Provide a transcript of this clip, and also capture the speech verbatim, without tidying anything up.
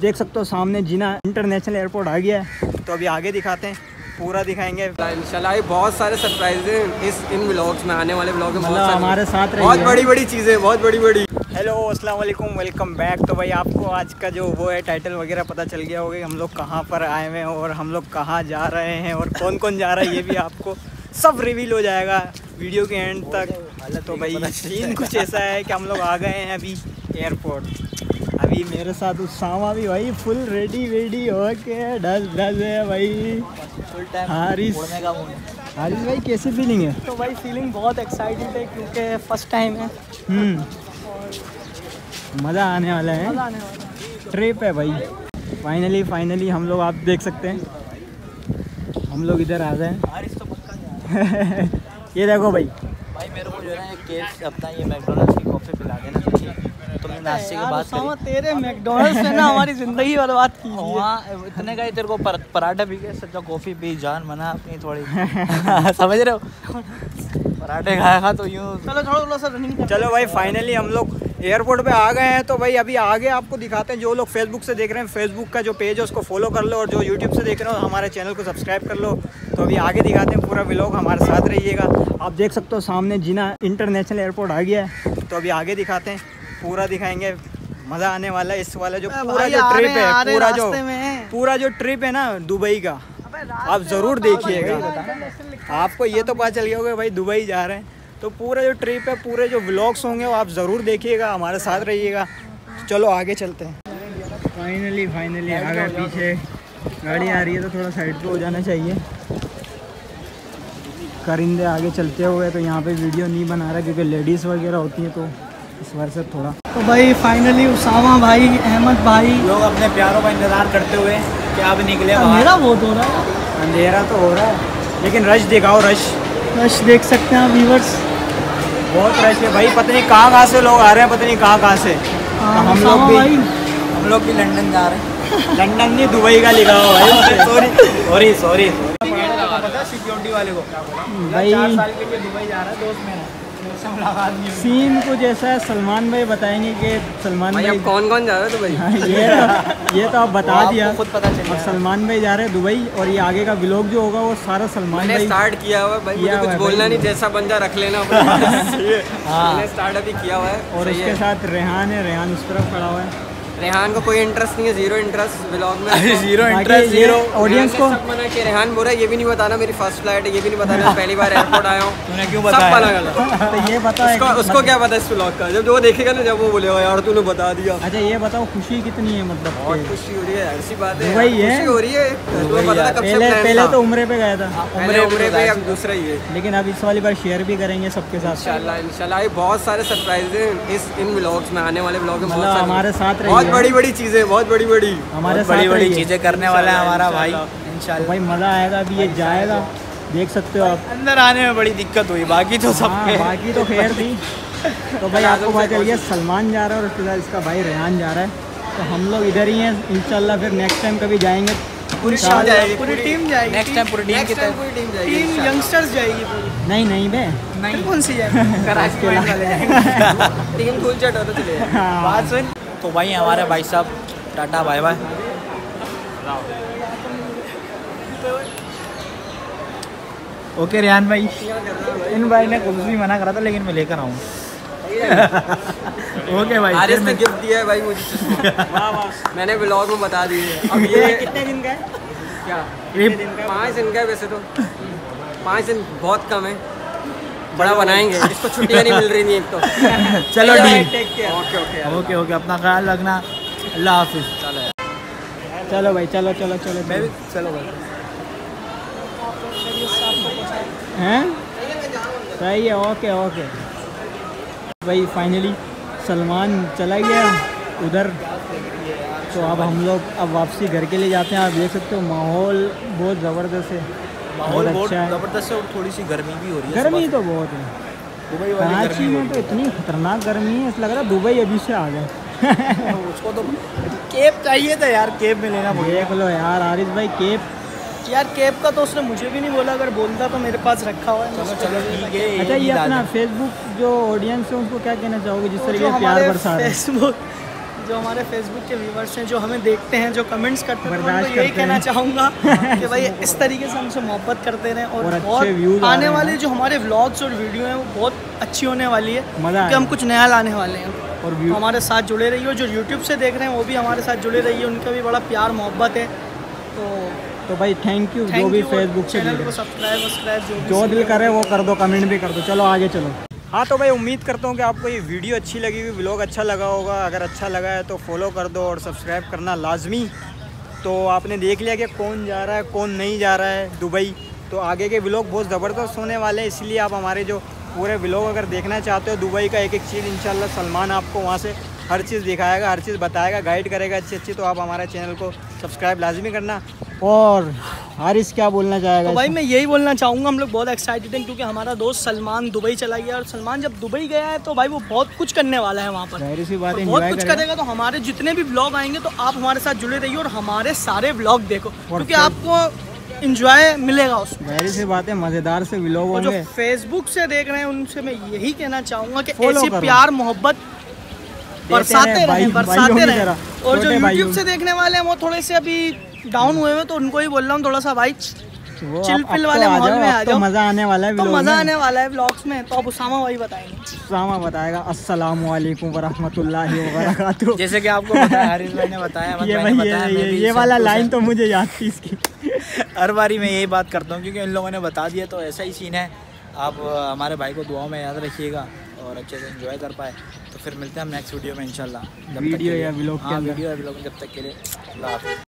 देख सकते हो सामने जिना इंटरनेशनल एयरपोर्ट आ गया है। तो अभी आगे दिखाते हैं, पूरा दिखाएंगे इंशाल्लाह। बहुत सारे सरप्राइज हैं इस इन व्लॉग्स में, आने वाले व्लॉग में बहुत सारे हमारे साथ बहुत बड़ी बड़ी चीज़ें, बहुत बड़ी बड़ी। हेलो अस्सलाम वालेकुम, वेलकम बैक। तो भाई आपको आज का जो वो है टाइटल वगैरह पता चल गया होगा, हम लोग कहाँ पर आए हुए हैं और हम लोग कहाँ जा रहे हैं और कौन कौन जा रहा है, ये भी आपको सब रिवील हो जाएगा वीडियो के एंड तक। तो भाई सीन कुछ ऐसा है कि हम लोग आ गए हैं अभी एयरपोर्ट। अभी मेरे साथ उसामा भी भाई फुल रेडी वेडी होके डल डल है भाई। हारिस हारिस भाई कैसी फीलिंग है? तो भाई फीलिंग बहुत एक्साइटेड है क्योंकि फर्स्ट टाइम है। हम्म मज़ा आने वाला है, मज़ा आने वाला है। ट्रिप है भाई। फाइनली फाइनली हम लोग, आप देख सकते हैं हम लोग इधर आ गए। ये देखो भाई भाई मेरे को जो है केक अपना ये मैकडॉनल्ड्स की कॉफ़ी पिला देना, तुमने नाश्ते की बात करी। तेरे मैकडॉनल्ड्स ने ना हमारी ज़िंदगी बर्बाद की। वहाँ इतने का ही तेरे को पर, पराठा पी के सच्चा कॉफ़ी पी, जान मना अपनी थोड़ी समझ रहे हो। पराठे खाएगा तो यूँ। चलो थोड़ा थोड़ा सा रनिंग। चलो भाई फाइनली हम लोग एयरपोर्ट पे आ गए हैं। तो भाई अभी आगे आपको दिखाते हैं, जो लोग फेसबुक से देख रहे हैं फेसबुक का जो पेज है उसको फॉलो कर लो, और जो यूट्यूब से देख रहे हो हमारे चैनल को सब्सक्राइब कर लो। तो अभी आगे दिखाते हैं पूरा व्लॉग, हमारे साथ रहिएगा। आप देख सकते हो सामने जिना इंटरनेशनल एयरपोर्ट आ गया है। तो अभी आगे दिखाते हैं, पूरा दिखाएंगे, मज़ा आने वाला है। इस वाला जो पूरा जो ट्रिप है, पूरा जो पूरा जो ट्रिप है ना दुबई का, आप ज़रूर देखिएगा। आपको ये तो पता चल गया होगा भाई दुबई जा रहे हैं। तो पूरा जो ट्रिप है, पूरे जो व्लॉग्स होंगे वो आप ज़रूर देखिएगा, हमारे साथ रहिएगा। चलो आगे चलते हैं। फाइनली फाइनली आ गए, पीछे गाड़ी आ रही है तो थोड़ा साइड पे हो जाना चाहिए। करिंदे आगे चलते हुए, तो यहाँ पे वीडियो नहीं बना रहा क्योंकि लेडीज़ वगैरह होती हैं, तो इस बार से थोड़ा। तो भाई फाइनली उसामा भाई, अहमद भाई, लोग अपने प्यारों का इंतज़ार करते हुए क्या अब निकले। मेरा बहुत हो रहा है, अंधेरा तो हो रहा है लेकिन रश दिखाओ, रश रश देख सकते हैं व्यूवर्स, बहुत रश है भाई। पता नहीं कहाँ कहाँ से लोग आ रहे हैं, पता नहीं कहाँ कहाँ से। हम लोग भी हम लोग भी लंदन जा रहे हैं। लंदन नहीं दुबई का लिखा हुआ है। सॉरी सॉरी सॉरी सिक्योरिटी वाले को भाई चार साल के लिए दुबई जा रहा है दोस्त मेरा। सीन कुछ ऐसा है, सलमान भाई बताएंगे कि सलमान भाई, भाई अब कौन कौन जा रहा है दुबई? हाँ, ये तो ये तो आप बता दिया, खुद पता चल। और सलमान भाई जा रहे हैं दुबई, और ये आगे का व्लॉग जो होगा वो सारा सलमान मैंने भाई स्टार्ट किया हुआ है भाई, मुझे कुछ बोलना नहीं, जैसा बन जा रख लेना। मैंने स्टार्ट अभी किया हुआ है। और उसके साथ रेहान है, रेहान उस तरफ खड़ा हुआ है। रेहान को कोई इंटरेस्ट नहीं है, जीरो इंटरेस्ट व्लॉग में। जीरो बाकी इंटरेस्ट, ये जीरो ऑडियंस को सब मना कि रेहान बोल रहा है ये भी नहीं बताना मेरी फर्स्ट फ्लाइट है, ये भी नहीं बताना पहली बार एयरपोर्ट आया हूँ। तूने क्यों सब बताया? मना कर। तो ये बताओ उसको, उसको क्या पता इस व्लॉग का, जब जो वो देखेगा ना, जब वो बोलेगा यार तूने बता दिया। अच्छा ये बताओ खुशी कितनी है, मतलब बहुत खुशी हो रही है, ऐसी बात है, दुबई है, खुशी हो रही है। तुम्हें पता था कब से पहले प्लान पहले था? तो उम्रे पे गया था, पहले उम्रे पे, अब दूसरा ही है। लेकिन अब इस वाली बार शेयर भी करेंगे सबके साथ इंशाल्लाह इंशाल्लाह। बहुत सारे सरप्राइज हैं इस इन व्लॉग्स में, आने वाले व्लॉग में बहुत सारे, हमारे साथ बहुत बड़ी बड़ी चीज़ें, बहुत बड़ी बड़ी हमारे बड़ी साथ बड़ी चीजें करने वाला है हमारा भाई इंशाल्लाह। भाई मज़ा आएगा। अभी ये जाएगा, देख सकते हो आप। अंदर आने में बड़ी दिक्कत हुई, बाकी तो सब हाँ, बाकी तो खैर थी। तो भाई आपको पता चल गया सलमान जा रहा है और उसके साथ इसका भाई रेहान जा रहा है। तो हम लोग इधर ही हैं इंशाल्लाह। फिर नेक्स्ट टाइम कभी जाएंगे, पूरी टीम जाएगी, पूरी टीम जाएगी। नेक्स्ट टाइम पूरी टीम की तरफ पूरी टीम जाएगी, टीम यंगस्टर्स जाएगी पूरी। नहीं नहीं बे, नहीं कौन सी जाएगी? कराची वाले जाएंगे। टीम फुल चट होता चले। बात सुन, तो भाई हमारे भाई साहब tata bye bye. Okay Rehan भाई, इन भाई ने कुछ भी मना करा था लेकिन मैं लेकर आऊँ। ओके भाई, आरिस ने गिफ्ट दिया है भाई मुझे। वाह वाह, मैंने व्लॉग में बता दिए। अब ये कितने दिन का है? क्या पाँच दिन का है वैसे तो, पाँच दिन बहुत कम है, बड़ा बनाएंगे। इसको छुट्टियाँ नहीं मिल रही नहीं एक तो। चलो ठीक, ओके ओके ओके ओके, अपना ख्याल रखना, अल्लाह हाफिज़। चलो चलो भाई, चलो चलो चलो मैं भी चलो भाई। हैं सही है, ओके ओके भाई। फाइनली सलमान चला गया उधर, तो अब हम लोग अब वापसी घर के लिए जाते हैं। आप देख सकते हो माहौल बहुत ज़बरदस्त है, माहौल बहुत अच्छा है, ज़बरदस्त है, और थोड़ी सी गर्मी भी हो रही है। गर्मी तो बहुत है दुबई वाली कराची में, तो इतनी खतरनाक गर्मी है, ऐसा लग रहा है दुबई अभी से आ गए। उसको तो केप चाहिए था यार, केप में लेना पड़ेगा। देख लो यार आरिस भाई, केप यार केप का तो उसने मुझे भी नहीं बोला, अगर बोलता तो मेरे पास रखा हुआ है। चलो चलो ठीक है। अच्छा ये अपना फेसबुक जो ऑडियंस है उनको क्या कहना चाहोगे जिस तरीके से प्यार बरसा रहे हैं? फेसबुक जो हमारे फेसबुक के व्यूवर्स हैं, जो हमें देखते हैं, जो कमेंट्स करते हैं, बर्दाश्त तो यही करते कहना हैं। चाहूँगा कि भाई इस तरीके से हमसे मोहब्बत करते रहें और, और अच्छे बहुत views आ आने रहे हैं। वाले जो हमारे व्लॉग्स और वीडियो हैं वो बहुत अच्छी होने वाली है, मज़ा क्योंकि हम आएगा। कुछ नया लाने वाले हैं। और तो view- हमारे साथ जुड़े रहिए, और जो यूट्यूब से देख रहे हैं वो भी हमारे साथ जुड़े रहिए, उनका भी बड़ा प्यार मोहब्बत है। तो तो भाई थैंक यू जो थैंक भी यू, फेसबुक से चैनल जुड़े। को सब्सक्राइब सब्सक्राइब जो भी जो दिल सही करे वो कर दो, कमेंट भी कर दो। चलो आगे चलो। हाँ तो भाई उम्मीद करता हूँ कि आपको ये वीडियो अच्छी लगी हुई, व्लॉग अच्छा लगा होगा। अगर अच्छा लगा है तो फॉलो कर दो और सब्सक्राइब करना लाजमी। तो आपने देख लिया कि कौन जा रहा है कौन नहीं जा रहा है दुबई। तो आगे के व्लॉग बहुत ज़बरदस्त होने वाले हैं, इसलिए आप हमारे जो पूरे व्लॉग अगर देखना चाहते हो दुबई का एक एक चीज़, इंशाल्लाह सलमान आपको वहाँ से हर चीज़ दिखाएगा, हर चीज़ बताएगा, गाइड करेगा अच्छी अच्छी। तो आप हमारे चैनल को सब्सक्राइब लाजमी करना। और हारिस क्या बोलना चाहेगा? तो भाई मैं यही बोलना चाहूँगा, हम लोग बहुत एक्साइटेड हैं क्योंकि हमारा दोस्त सलमान दुबई चला गया, और सलमान जब दुबई गया है तो भाई वो बहुत कुछ करने वाला है वहाँ पर। जाहिर सी बात और है, बहुत enjoy कुछ करेगा। करेगा। तो हमारे जितने भी व्लॉग आएंगे तो आप हमारे साथ जुड़े रहिए और हमारे सारे व्लॉग देखो, क्योंकि फिर- आपको इंजॉय मिलेगा उसमें। जाहिर सी बात है, मज़ेदार से व्लॉग और जो होंगे। फेसबुक से देख रहे हैं उनसे मैं यही कहना चाहूँगा कि Follow ऐसी करो। प्यार मोहब्बत बरसाते रहें, भाई- रहें, भाइयों बरसाते की रहें। तरह, और जो छोटे यूट्यूब भाइयों। से देखने वाले हैं वो थोड़े से अभी डाउन हुए हैं, तो उनको ही बोल रहा हूँ थोड़ा सा भाई वो चिल अब- अब पिल तो वाले आ माहौल जाओ, में अब आ तो जाओ। मज़ा आने वाला है तो व्लॉग मज़ा में। आने वाला है व्लॉग्स में। तो अब उसामा भाई बताएंगे। सामा बताएगा। अस्सलाम वालेकुम वरहमतुल्लाहि वबरकातुहू। जैसे कि आपको बताया, हारिस भाई ने बताया, अहमद ये भाई भाई ने ये बताया, मैं ये, भी ये सब वाला कुछ लाइन है। तो मुझे याद थी इसकी। हर बारी मैं यही बात करता हूँ क्योंकि इन लोगों ने बता दिया, तो ऐसा ही सीन है। आप अ, हमारे भाई को दुआओं में याद रखिएगा और अच्छे से एंजॉय कर पाए। तो फिर मिलते हैं हम नेक्स्ट वीडियो में इंशाल्लाह। जब तक वीडियो के लिए- या व्लॉग के हाँ, अंदर। वीडियो या व्लॉग, जब तक के लिए अल्लाह हाफ़िज़।